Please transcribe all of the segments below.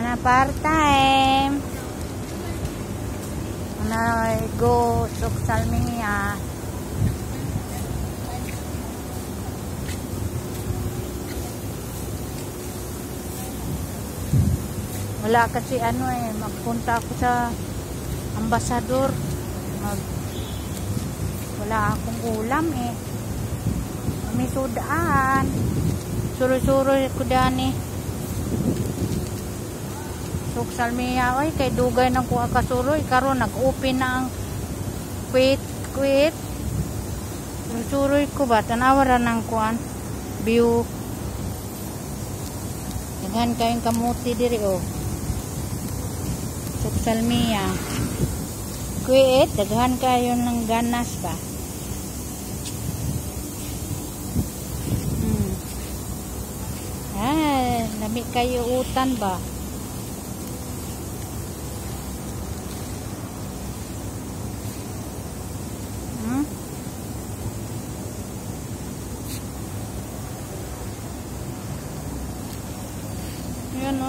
Na part time. Na go social media. Wala kasi magpunta ako sa ambasador. Wala akong ulam May sudaan. Suroy-suroy ko dani. Social media kay dugay ng kuha kasuroy karon nag-open na ang quit. Suroy ko ba tanawaran ng kuan view. Daghan kayong kamuti diri social media. Quit, daghan kayo ng ganas ba? Lami kayo utan ba? Yan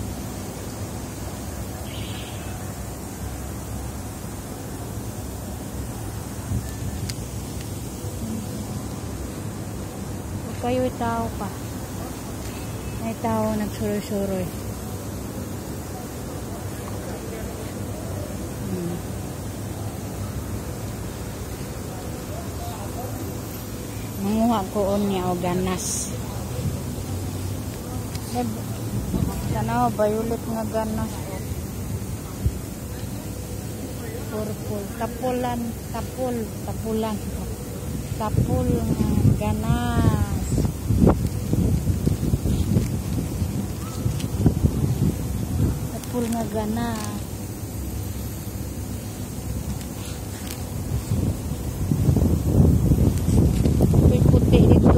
kayo tao pa. May tao nagsuroy-suroy. Manguha ko niya o ganas. Tanaw, violet nga ganas. Purple. Tapulan nga ganas. Tapul nga ganas. Puti dito.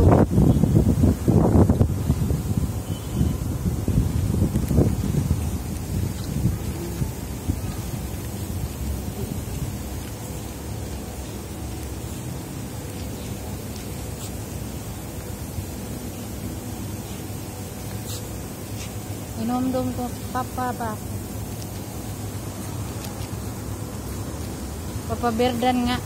Inom-dom ko papa ba? Papa Berdan nga.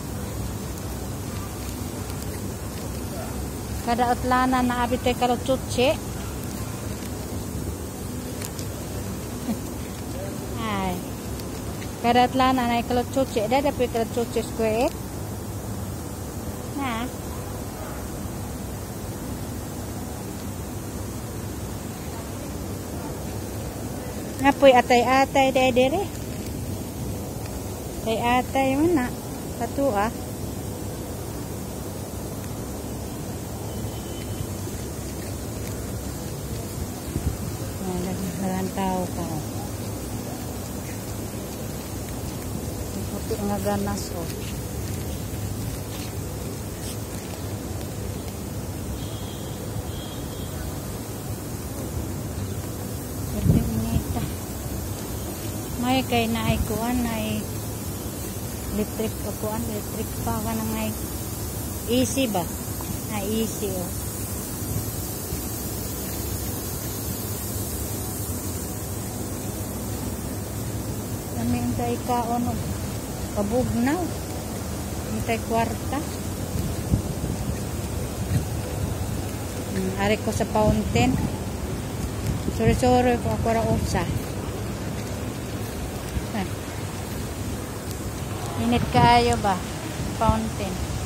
Kada utlana na abitay kalotsuche. Ay. Kada utlana na kalotsuche. Dada po kalotsuche square. Na. Apoy atay-atay dere. Atay mana? Satu Nagharantau ka. Puti nga ganas May kay na ay kuan ay electric pa ka nang ay easy ba? Easy Kami intay kaon kabugnaw. Intay kwarta. Ari ko sa fountain. Suri-suri ko ako ra usa. Init kaayo ba? Fountain.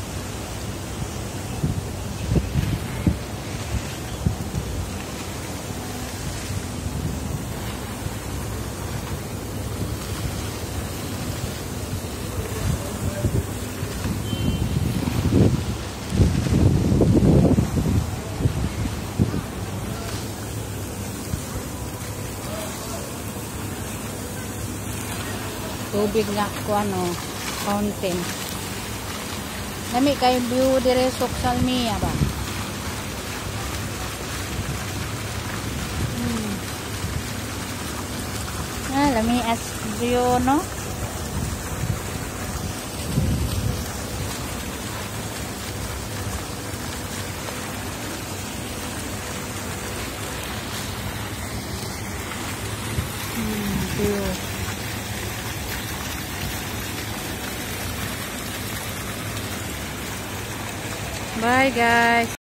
Tubig nga ko fountain. Lami kay view dire social media ba? Lami as view no? view. Bye guys.